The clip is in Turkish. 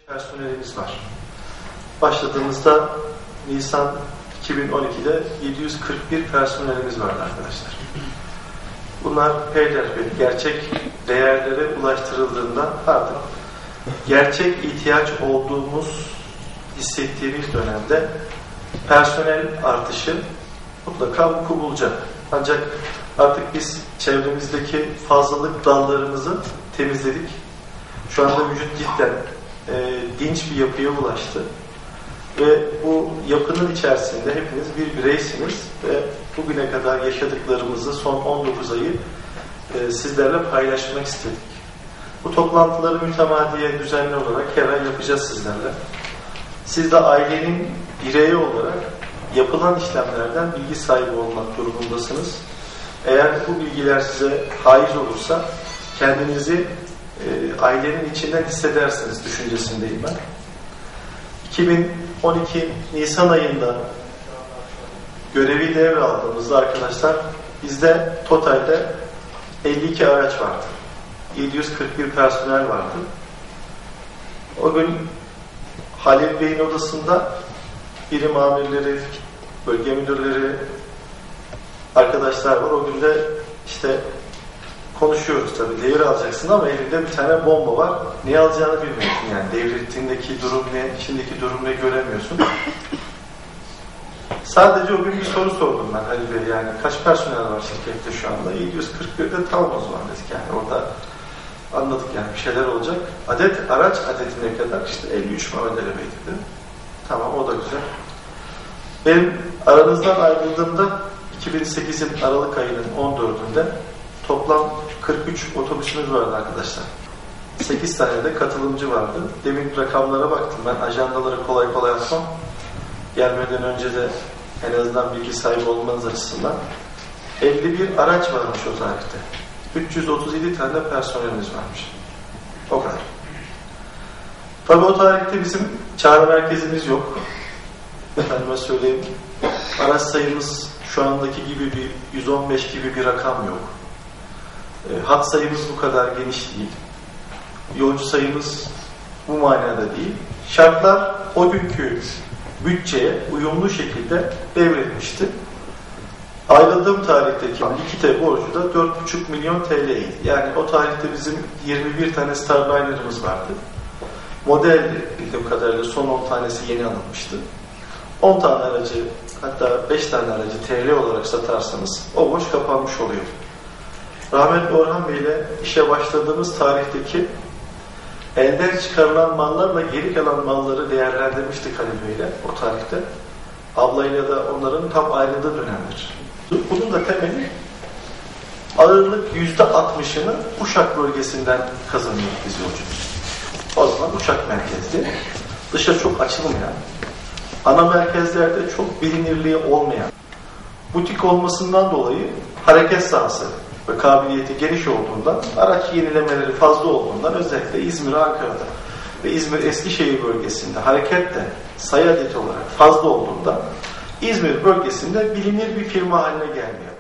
personelimiz var. Başladığımızda Nisan 2012'de 741 personelimiz vardı arkadaşlar. Bunlar peyderpey gerçek değerlere ulaştırıldığında artık gerçek ihtiyaç olduğumuz hissettiğimiz dönemde personel artışı mutlaka vuku bulacak. Ancak artık biz çevremizdeki fazlalık dallarımızı temizledik. Şu anda vücut cidden dinç bir yapıya ulaştı. Ve bu yapının içerisinde hepiniz bir bireysiniz ve bugüne kadar yaşadıklarımızı son 19 ayı sizlerle paylaşmak istedik. Bu toplantıları mütemadiyen düzenli olarak her ay yapacağız sizlerle. Siz de ailenin bireyi olarak yapılan işlemlerden bilgi sahibi olmak durumundasınız. Eğer bu bilgiler size haiz olursa kendinizi ailenin içinden hissedersiniz düşüncesindeyim ben. 2012 Nisan ayında görevi devraldığımızda arkadaşlar bizde totalde 52 araç vardı. 741 personel vardı. O gün Halil Bey'in odasında birim amirleri, bölge müdürleri, arkadaşlar var. O gün de işte konuşuyoruz tabii. Devir alacaksın ama elinde bir tane bomba var. Ne alacağını bilmiyorsun yani. Devrettiğindeki durum ne, içindeki durum ne göremiyorsun. Sadece o gün bir soru sordum ben Halil Bey, yani kaç personel var şirkette şu anda? 741'de tamam o zaman dedik yani. Orada anladık yani bir şeyler olacak. Araç adetine kadar işte 53 Mehmet Ali Bey dedi. Tamam, o da güzel. Benim aranızdan ayrıldığımda 2008'in Aralık ayının 14'ünde toplam 43 otobüsümüz vardı arkadaşlar. 8 tane de katılımcı vardı. Demin rakamlara baktım. Ben ajandaları kolay kolay atmam. Gelmeden önce de en azından bilgi sahibi olmanız açısından 51 araç varmış o tarihte. 337 tane de personelimiz varmış. O kadar. Tabii o tarihte bizim çağrı merkezimiz yok. Efendime söyleyeyim. Araç sayımız şu andaki gibi bir 115 gibi bir rakam yok. Hat sayımız bu kadar geniş değil. Yolcu sayımız bu manada değil. Şartlar o günkü bütçeye uyumlu şekilde devretmişti. Ayrıldığım tarihteki likite borcu da 4,5 milyon TL'ydi. Yani o tarihte bizim 21 tane Starliner'ımız vardı. Model bildiğim kadarıyla son 10 tanesi yeni alınmıştı. 10 tane aracı, hatta 5 tane aracı TL olarak satarsanız o boş kapanmış oluyor. Rahmetli Orhan Bey ile işe başladığımız tarihteki elden çıkarılan mallarla geri kalan malları değerlendirmiştik Halil Bey ile o tarihte. Ablayla da onların tam ayrıldığı dönemdir. Bunun da temeli ağırlık %60'ını Uşak bölgesinden kazanıyorduk biz yolcumuz. O zaman Uşak merkezli. Dışa çok açılmayan, ana merkezlerde çok bilinirliği olmayan, butik olmasından dolayı hareket sahası ve kabiliyeti geniş olduğundan, araç yenilemeleri fazla olduğundan özellikle İzmir, Ankara'da ve İzmir-Eskişehir bölgesinde hareket de sayı adeti olarak fazla olduğundan İzmir bölgesinde bilinir bir firma haline gelmiyor.